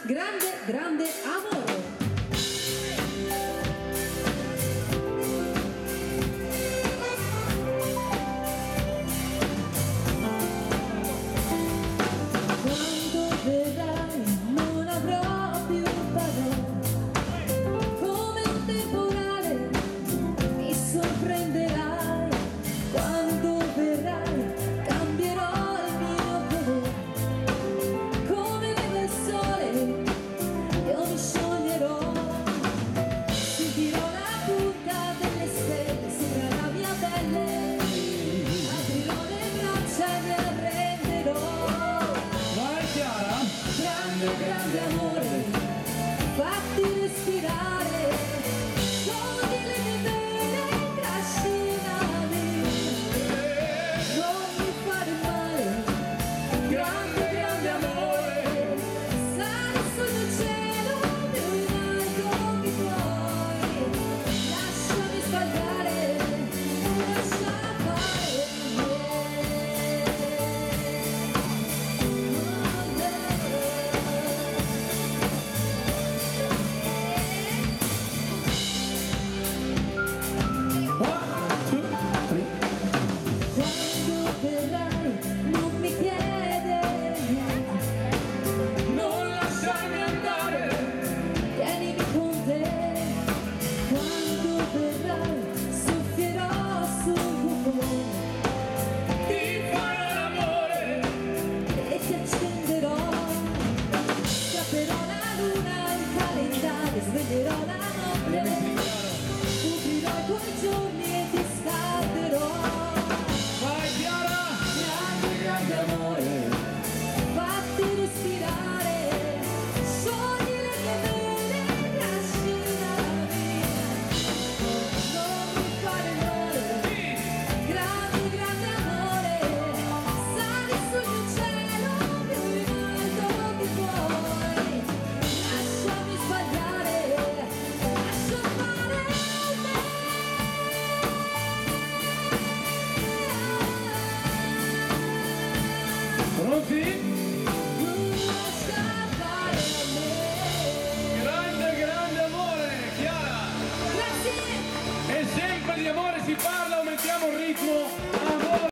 grande, grande amore. Quando verrai non avrò più parole, come un temporale mi sorprenderai. Quando verrai cambierò il mio colore, come vive il sole io mi scioglierò. Sentirò la punta delle stelle sopra la mia pelle, aprirò le braccia e mi arrenderò. Vai Chiara! Grande, grande amore.